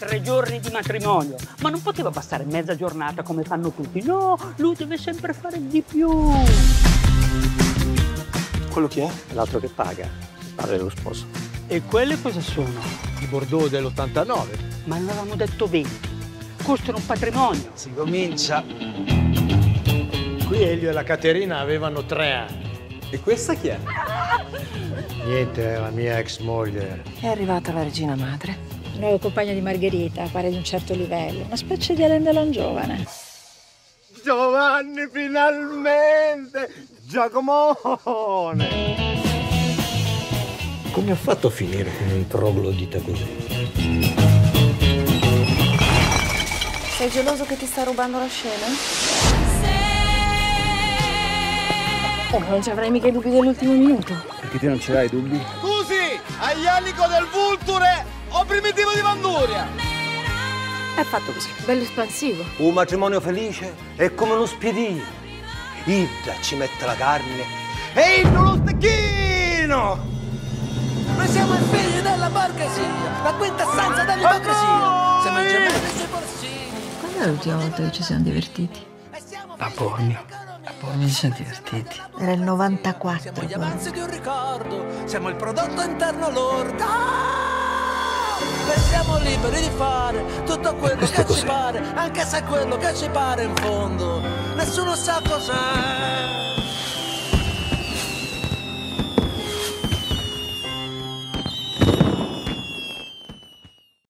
3 giorni di matrimonio. Ma non poteva bastare mezza giornata come fanno tutti. No, lui deve sempre fare di più. Quello chi è? L'altro che paga, il padre dello sposo. E quelle cosa sono? I Bordeaux dell'89. Ma non avevamo detto 20. Costano un patrimonio. Si comincia. Qui Elio e la Caterina avevano 3 anni. E questa chi è? Niente, è la mia ex moglie. È arrivata la regina madre. Nuovo compagno di Margherita, pare di un certo livello. Una specie di Alain Delon giovane. Giovanni, finalmente! Giacomone! Come ha fatto a finire con un troglodita così? Sei geloso che ti sta rubando la scena? Oh, ma non ci avrai mica i dubbi dell'ultimo minuto. Perché te non ce l'hai dubbi? Scusi, aglianico del Vulture o primitivo di Vanduria? È fatto così, bello espansivo. Un matrimonio felice è come uno spiedino. Idda ci mette la carne e Idda lo stecchino! Noi siamo i figli della borghesia, la quintessenza dell'ipocrisia. Siamo i gemelli dei borsini. Quando è l'ultima volta che ci siamo divertiti? A Bormio. A Bormio ci siamo divertiti. Era il 94. Siamo gli avanzi di un ricordo, siamo il prodotto interno lordo. E siamo liberi di fare tutto quello che ci pare, anche se quello che ci pare in fondo nessuno sa cos'è.